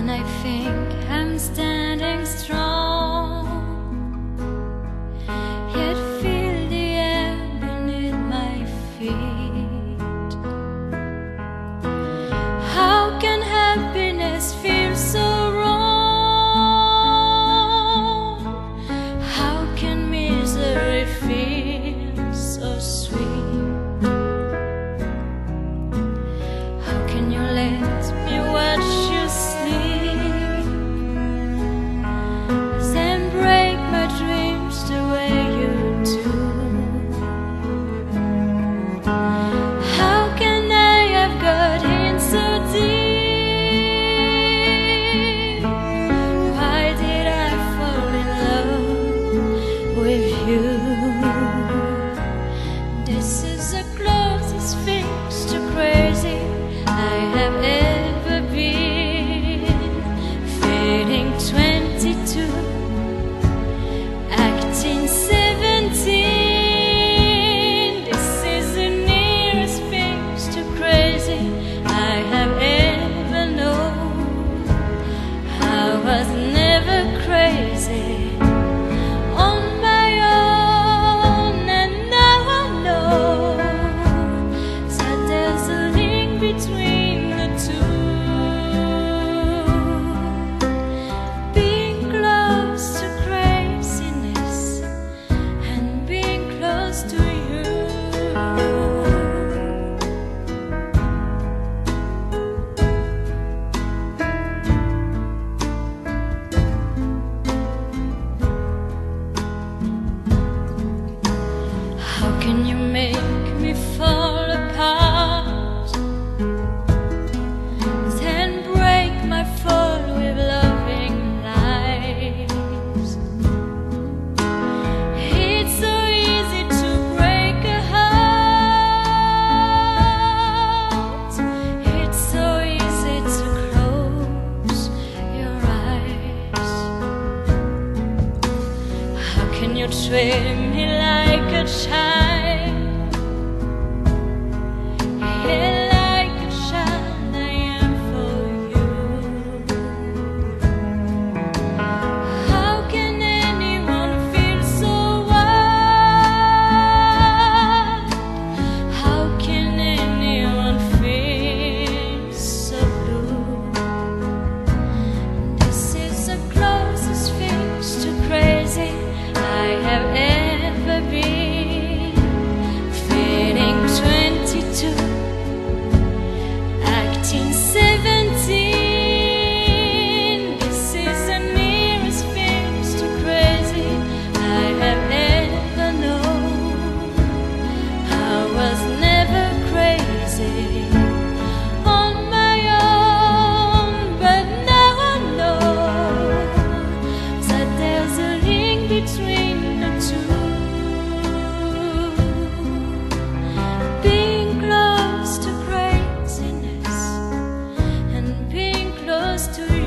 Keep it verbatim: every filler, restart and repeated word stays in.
and I think I'm standing strong, yet feel the air beneath my feet. How can happiness feel so wrong? How can misery feel so sweet? How can you let me watch you sleep, then break my dreams the way you do? How can I have got in so deep? Why did I fall in love with you? This is the closest fix to crazy I have ever been. Fading twenty-two, acting seventeen. This is the nearest fix to crazy I have ever known. I was never crazy on my own, and now I know that there's a link between the two. Being close to craziness and being close to you. How can you make me fall apart, then break my fall with loving lies? It's so easy to break a heart. It's so easy to close your eyes. How can you treat me like a child? Yeah, like a child I am for you. How can anyone feel so wild? How can anyone feel so blue? This is the closest fix to crazy I have ever been. Fading twenty-two, acting seventeen. This is the nearest fix to crazy I have ever known. I was never crazy on my own, but now I know that there's a link between the two. Being close to craziness and being close to you.